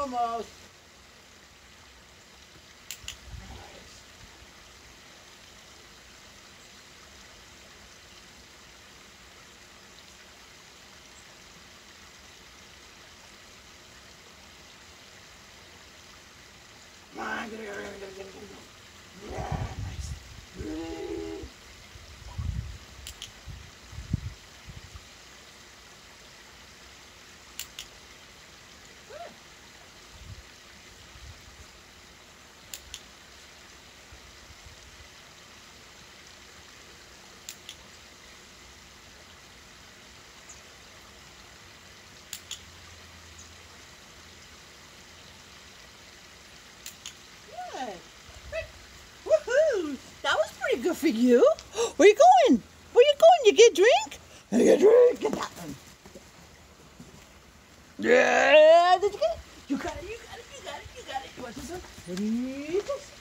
Almost. Come on, get it. Yeah, nice. Woohoo! That was pretty good for you. Where you going? Where you going? You get a drink? I get a drink. Get that one. Yeah! Did you get it? You got it, you got it, you got it, you got it. You want this one? Ready?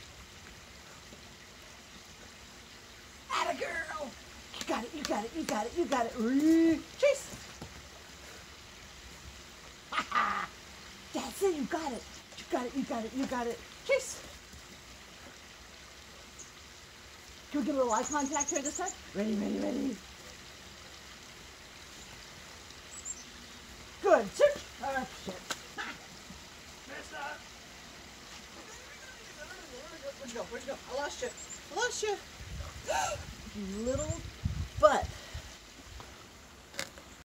Atta girl! You got it, you got it, you got it, you got it. Chase! Ha ha! That's it, you got it. You got it, you got it, you got it. Chase! Can we get a little eye contact here this time? Ready, ready, ready. Good. Search. Oh, shit. Messed up. Where'd you go? Where'd you go? I lost you. I lost you. You little butt.